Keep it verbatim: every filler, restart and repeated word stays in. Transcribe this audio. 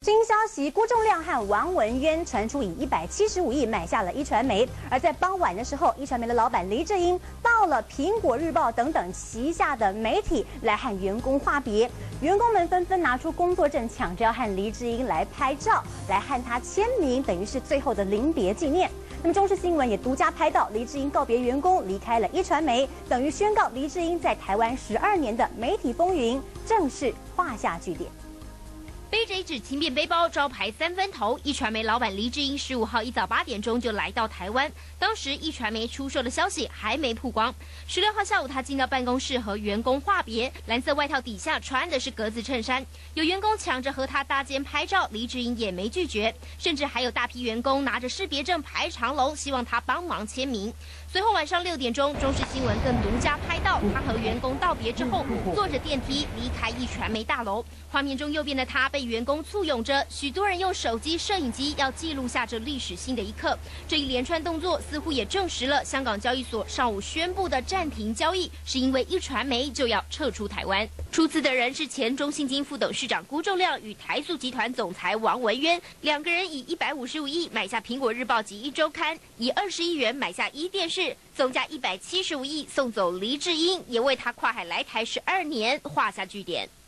新消息，郭仲亮和王文渊传出以一百七十五亿买下了一传媒。而在傍晚的时候，一传媒的老板黎智英到了苹果日报等等旗下的媒体来和员工话别，员工们纷纷拿出工作证，抢着要和黎智英来拍照，来和他签名，等于是最后的临别纪念。那么中视新闻也独家拍到黎智英告别员工，离开了一传媒，等于宣告黎智英在台湾十二年的媒体风云正式画下句点。 背着一只轻便背包，招牌三分头。一传媒老板黎智英十五号一早八点钟就来到台湾，当时一传媒出售的消息还没曝光。十六号下午，他进到办公室和员工话别，蓝色外套底下穿的是格子衬衫。有员工抢着和他搭肩拍照，黎智英也没拒绝，甚至还有大批员工拿着识别证排长龙，希望他帮忙签名。随后晚上六点钟，中视新闻更独家拍到他和员工道别之后，坐着电梯离开一传媒大楼。画面中右边的他被 员工簇拥着，许多人用手机、摄影机要记录下这历史性的一刻。这一连串动作似乎也证实了香港交易所上午宣布的暂停交易，是因为一传媒就要撤出台湾。出资的人是前中信金副董事长郭仲亮与台塑集团总裁王文渊，两个人以一百五十五亿买下苹果日报及一周刊，以二十亿元买下一电视，总价一百七十五亿送走黎智英，也为他跨海来台十二年画下句点。